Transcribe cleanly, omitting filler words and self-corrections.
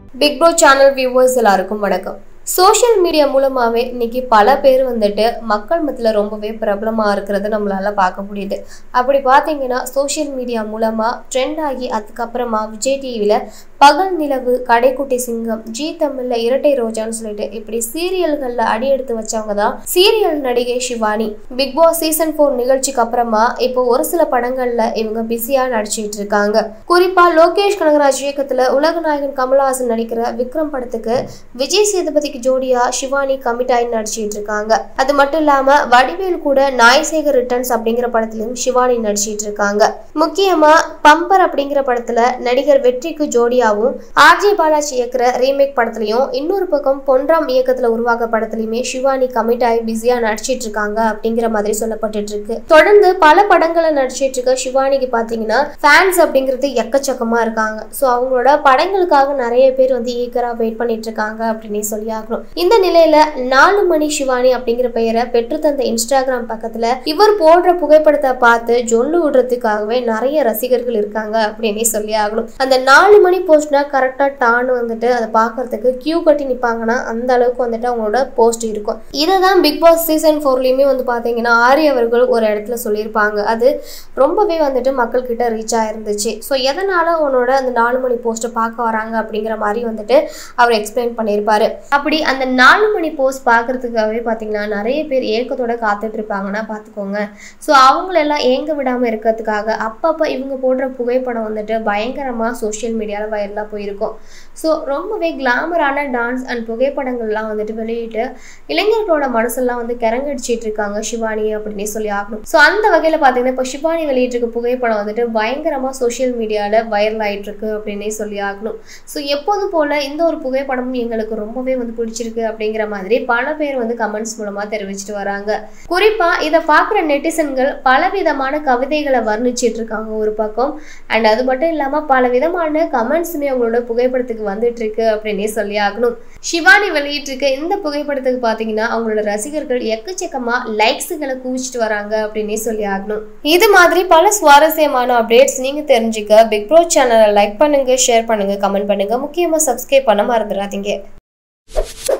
Big Bro channel viewers எல்லாருக்கும் வணக்கம். Social media மூலமாவே இன்னைக்கு பல பேர் வந்துட்டு மக்கள் மத்தியில ரொம்பவே பிரபலமா இருக்கிறது நம்மளால பார்க்க முடியுது. அப்படி பாத்தீங்கன்னா சோஷியல் மீடியா மூலமா ட்ரெண்ட் ஆகி அதுக்கப்புறமா விஜய் டிவில பகல் நிலவு, கடைக்குட்டி சிங்கம், ஜி தமிழ்ல இரட்டை ரோஜான்னு சொல்லிட்டு இப்படி சீரியல்கள்ல அடி எடுத்து வச்சவங்க தான் சீரியல் நடிகை ஷிவானி. பிக் பாஸ் சீசன் 4 நிகழ்ச்சிக்கு அப்புறமா இப்போ ஒரு சில படங்கள்ல இவங்க பிஸியா நடிச்சிட்டு இருக்காங்க. குறிப்பா லோகேஷ் கனகராஜ் இயக்கத்துல உலக நாயகன் கமல்ஹாசன் நடிக்கிற விக்ரம் படத்துக்கு விஜய் சேதுபதிக்கு ஜோடியா ஷிவானி கமிட் ஆகி நடிச்சிட்டு இருக்காங்க. அது மட்டும் இல்லாம வடிவேல் கூட நாய்சேகர் ரிட்டர்ன்ஸ் அப்படிங்கிற படத்திலும் ஷிவானி நடிச்சிட்டு இருக்காங்க. முக்கியமா பம்பர் அப்படிங்கிற படத்துல நடிகர் வெற்றிக்கு ஜோடியாவும் ஆர்ஜே பாலாஜி இயக்குற ரீமேக் படத்திலையும் இன்னொரு பக்கம் பொன்ராம் இயக்கத்துல உருவாக படத்திலுமே ஷிவானி கமிட் ஆகி பிஸியா நடிச்சிட்டு இருக்காங்க அப்படிங்கிற மாதிரி சொல்லப்பட்டு இருக்கு. தொடர்ந்து பல படங்களை நடிச்சிட்டு இருக்க ஷிவானிக்கு பாத்தீங்கன்னா ஃபேன்ஸ் அப்படிங்கிறது எக்கச்சக்கமா இருக்காங்க. சோ அவங்களோட படங்களுக்காக நிறைய பேர் வந்து ஈகரா வெயிட் பண்ணிட்டு இருக்காங்க அப்படின்னு சொல்லி ஆகணும். இந்த நிலையில 4 மணி ஷிவானி அப்படிங்கிற பெயரை பெற்று தந்த இன்ஸ்டாகிராம் பக்கத்துல இவர் போடுற புகைப்படத்தை பார்த்து ஜொல்லு விடுறதுக்காகவே நிறைய ரசிகர்கள் இருக்காங்க அப்படின்னு சொல்லி ஆகணும். அந்த 4 மணி போஸ்ட்னா கரெக்டா டான்னு வந்துட்டு அதை பாக்குறதுக்கு கியூ கட்டி நிப்பாங்கன்னா அந்த அளவுக்கு வந்துட்டு அவங்களோட போஸ்ட் இருக்கும். இததான் பிக் பாஸ் சீசன் 4லயுமே வந்து பாத்தீங்கன்னா ஆரி அவர்கள் ஒரு இடத்துல சொல்லியிருப்பாங்க. அது ரொம்பவே வந்துட்டு மக்கள் கிட்ட ரீச் ஆயிருந்துச்சு. ஸோ எதனால உன்னோட அந்த 4 மணி போஸ்ட்டை பார்க்க வராங்க அப்படிங்கிற மாதிரி வந்துட்டு அவர் எக்ஸ்பிளைன் பண்ணியிருப்பாரு. அப்படி அந்த 4 மணி போஸ்ட் பார்க்கறதுக்காகவே பார்த்தீங்கன்னா நிறைய பேர் ஏக்கத்தோட காத்துட்டு இருப்பாங்கன்னா பார்த்துக்கோங்க. ஸோ அவங்களெல்லாம் ஏங்க விடாமல் இருக்கிறதுக்காக அப்பப்போ இவங்க போடுற புகைப்படம் வந்துட்டு பயங்கரமாக சோஷியல் மீடியாவில் வைரலாக போயிருக்கும். ஸோ ரொம்பவே கிளாமரான டான்ஸ் அண்ட் புகைப்படங்கள்லாம் வந்துட்டு வெளியிட்டு இளைஞர்களோட மனசெல்லாம் வந்து கிறங்கடிச்சிட்டு இருக்காங்க ஷிவானி அப்படின்னு சொல்லி ஆகணும். ஸோ அந்த வகையில் பார்த்தீங்கன்னா இப்போ ஷிவானி வெளியிட்டிருக்க புகைப்படம் வந்துட்டு பயங்கரமாக சோஷியல் மீடியாவில் வைரல் ஆகிட்டு இருக்கு அப்படின்னே சொல்லி ஆகணும். ஸோ எப்போதும் போல இந்த ஒரு புகைப்படமும் எங்களுக்கு ரொம்பவே வந்து பிடிச்சிருக்கு அப்படிங்கிற மாதிரி பல பேர் வந்து கமெண்ட்ஸ் மூலமா தெரிவிச்சிட்டு வராங்க. குறிப்பா இதை பார்க்குற நெட்டிசன்கள் பலவிதமான கவிதைகளை வர்ணிச்சிட்டு இருக்காங்க ஒரு பக்கம். அண்ட் அது மட்டும் இல்லாம பல விதமான கமெண்ட்ஸுமே அவங்களோட புகைப்படத்துக்கு வந்துட்டு இருக்கு அப்படின்னே சொல்லி ஆகணும். ஷிவானி வெளியிட்டு இருக்க இந்த புகைப்படத்துக்கு பாத்தீங்கன்னா அவங்களோட ரசிகர்கள் எக்கச்சக்கமா லைக்ஸுகளை குவிச்சிட்டு வராங்க அப்படின்னே சொல்லி ஆகணும். இது மாதிரி பல சுவாரஸ்யமான அப்டேட்ஸ் நீங்க தெரிஞ்சுக்க பிக் ப்ரோ சேனலை லைக் பண்ணுங்க, ஷேர் பண்ணுங்க, கமெண்ட் பண்ணுங்க, முக்கியமா சப்ஸ்கிரைப் பண்ண மறந்துடாதீங்க.